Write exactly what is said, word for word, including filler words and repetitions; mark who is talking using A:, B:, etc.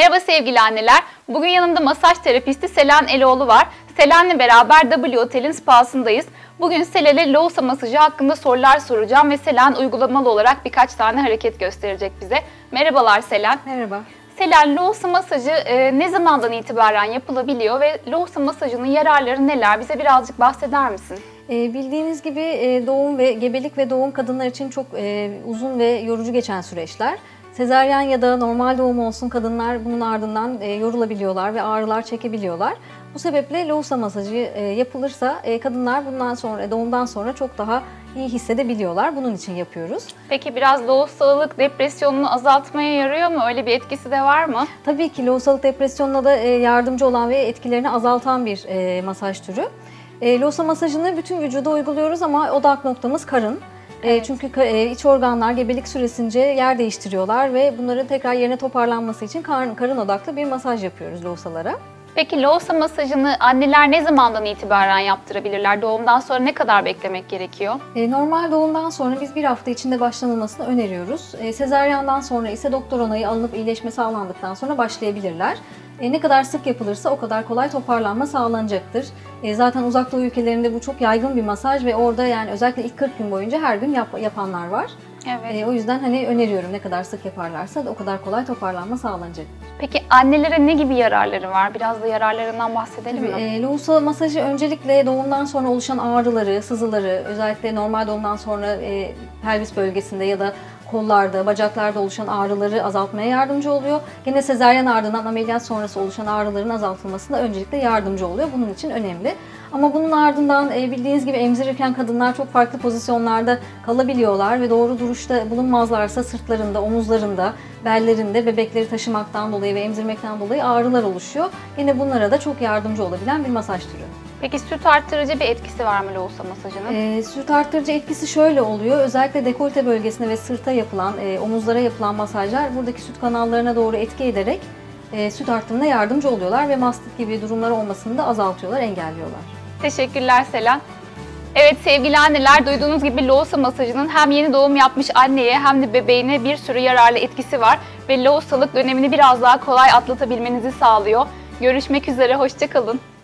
A: Merhaba sevgili anneler. Bugün yanımda masaj terapisti Selen Eloğlu var. Selen'le beraber W Otel'in spasındayız. Bugün Selen'e loğusa masajı hakkında sorular soracağım ve Selen uygulamalı olarak birkaç tane hareket gösterecek bize. Merhabalar Selen.
B: Merhaba.
A: Selen, loğusa masajı e, ne zamandan itibaren yapılabiliyor ve loğusa masajının yararları neler? Bize birazcık bahseder misin?
B: E, bildiğiniz gibi e, doğum ve gebelik ve doğum kadınlar için çok e, uzun ve yorucu geçen süreçler. Sezaryen ya da normal doğum olsun kadınlar bunun ardından e, yorulabiliyorlar ve ağrılar çekebiliyorlar. Bu sebeple loğusa masajı e, yapılırsa e, kadınlar bundan sonra doğumdan sonra çok daha iyi hissedebiliyorlar. Bunun için yapıyoruz.
A: Peki biraz loğusalılık depresyonunu azaltmaya yarıyor mu? Öyle bir etkisi de var mı?
B: Tabii ki loğusalık depresyonuna da e, yardımcı olan ve etkilerini azaltan bir e, masaj türü. E, loğusa masajını bütün vücuda uyguluyoruz ama odak noktamız karın. Evet. Çünkü iç organlar gebelik süresince yer değiştiriyorlar ve bunların tekrar yerine toparlanması için karın, karın odaklı bir masaj yapıyoruz loğusalara.
A: Peki loğusa masajını anneler ne zamandan itibaren yaptırabilirler? Doğumdan sonra ne kadar beklemek gerekiyor?
B: Normal doğumdan sonra biz bir hafta içinde başlanılmasını öneriyoruz. Sezaryendan sonra ise doktor onayı alınıp iyileşme sağlandıktan sonra başlayabilirler. E, ne kadar sık yapılırsa o kadar kolay toparlanma sağlanacaktır. E, zaten uzak doğu ülkelerinde bu çok yaygın bir masaj ve orada yani özellikle ilk kırk gün boyunca her gün yap, yapanlar var.
A: Evet.
B: E, o yüzden hani öneriyorum ne kadar sık yaparlarsa da o kadar kolay toparlanma sağlanacaktır.
A: Peki annelere ne gibi yararları var? Biraz da yararlarından bahsedelim mi?
B: E, loğusa masajı öncelikle doğumdan sonra oluşan ağrıları, sızıları, özellikle normal doğumdan sonra e, pelvis bölgesinde ya da kollarda, bacaklarda oluşan ağrıları azaltmaya yardımcı oluyor. Gene sezaryen ardından ameliyat sonrası oluşan ağrıların azaltılmasına öncelikle yardımcı oluyor. Bunun için önemli. Ama bunun ardından bildiğiniz gibi emzirirken kadınlar çok farklı pozisyonlarda kalabiliyorlar ve doğru duruşta bulunmazlarsa sırtlarında, omuzlarında, bellerinde bebekleri taşımaktan dolayı ve emzirmekten dolayı ağrılar oluşuyor. Yine bunlara da çok yardımcı olabilen bir masaj türü.
A: Peki süt arttırıcı bir etkisi var mı loğusa masajının?
B: E, süt arttırıcı etkisi şöyle oluyor. Özellikle dekolte bölgesine ve sırta yapılan, e, omuzlara yapılan masajlar buradaki süt kanallarına doğru etki ederek e, süt arttırımına yardımcı oluyorlar ve mastit gibi durumlar olmasını da azaltıyorlar, engelliyorlar.
A: Teşekkürler Selen. Evet sevgili anneler, duyduğunuz gibi loğusa masajının hem yeni doğum yapmış anneye hem de bebeğine bir sürü yararlı etkisi var ve loğusalık dönemini biraz daha kolay atlatabilmenizi sağlıyor. Görüşmek üzere, hoşça kalın.